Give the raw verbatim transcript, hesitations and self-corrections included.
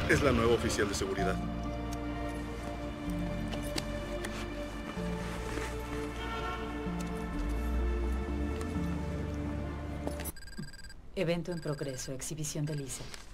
Es la nueva oficial de seguridad. Evento en progreso, exhibición de Lisa.